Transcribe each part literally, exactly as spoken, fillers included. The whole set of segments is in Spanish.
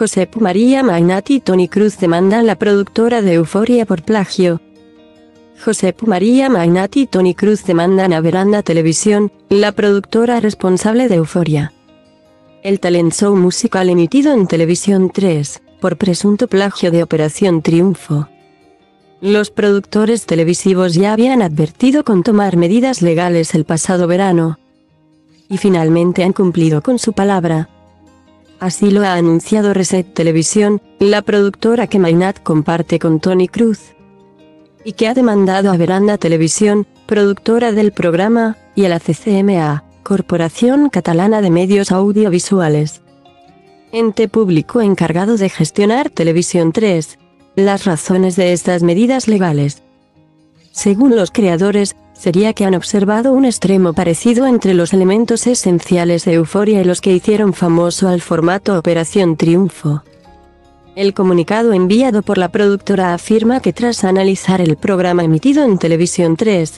Josep María Mainat y Toni Cruz demandan a la productora de Euphoria por plagio. Josep María Mainat y Toni Cruz demandan a Veranda Televisión, la productora responsable de Euphoria, el talent show musical emitido en Televisión tres, por presunto plagio de Operación Triunfo. Los productores televisivos ya habían advertido con tomar medidas legales el pasado verano, y finalmente han cumplido con su palabra. Así lo ha anunciado Reset Televisión, la productora que Mainat comparte con Toni Cruz, y que ha demandado a Veranda Televisión, productora del programa, y a la C C M A, Corporación Catalana de Medios Audiovisuales, ente público encargado de gestionar Televisión tres. Las razones de estas medidas legales, según los creadores, sería que han observado un extremo parecido entre los elementos esenciales de Euphoria y los que hicieron famoso al formato Operación Triunfo. El comunicado enviado por la productora afirma que tras analizar el programa emitido en Televisión tres,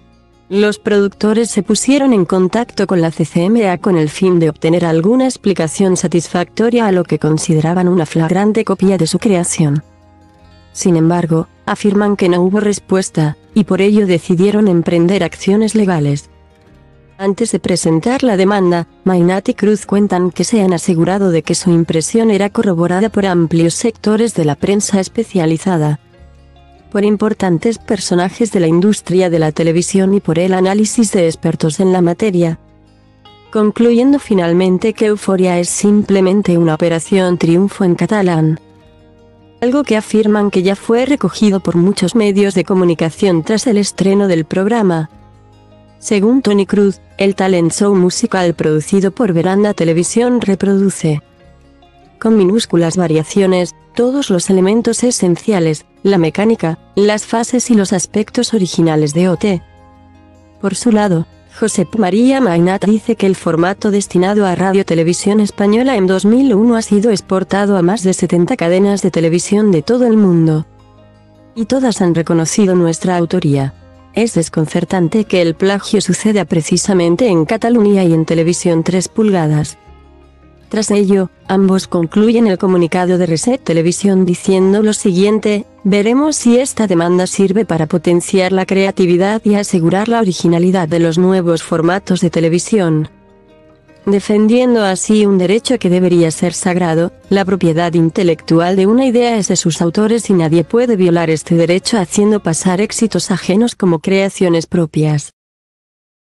los productores se pusieron en contacto con la C C M A con el fin de obtener alguna explicación satisfactoria a lo que consideraban una flagrante copia de su creación. Sin embargo, afirman que no hubo respuesta, y por ello decidieron emprender acciones legales. Antes de presentar la demanda, Mainat y Cruz cuentan que se han asegurado de que su impresión era corroborada por amplios sectores de la prensa especializada, por importantes personajes de la industria de la televisión y por el análisis de expertos en la materia, concluyendo finalmente que Euphoria es simplemente una operación triunfo en catalán. Algo que afirman que ya fue recogido por muchos medios de comunicación tras el estreno del programa. Según Toni Cruz, el talent show musical producido por Veranda Televisión reproduce, con minúsculas variaciones, todos los elementos esenciales, la mecánica, las fases y los aspectos originales de O T. Por su lado, Josep María Mainat dice que el formato destinado a Radio Televisión Española en dos mil uno ha sido exportado a más de setenta cadenas de televisión de todo el mundo, y todas han reconocido nuestra autoría. Es desconcertante que el plagio suceda precisamente en Cataluña y en Televisión tres pulgadas. Tras ello, ambos concluyen el comunicado de Reset Televisión diciendo lo siguiente: veremos si esta demanda sirve para potenciar la creatividad y asegurar la originalidad de los nuevos formatos de televisión, defendiendo así un derecho que debería ser sagrado. La propiedad intelectual de una idea es de sus autores y nadie puede violar este derecho haciendo pasar éxitos ajenos como creaciones propias.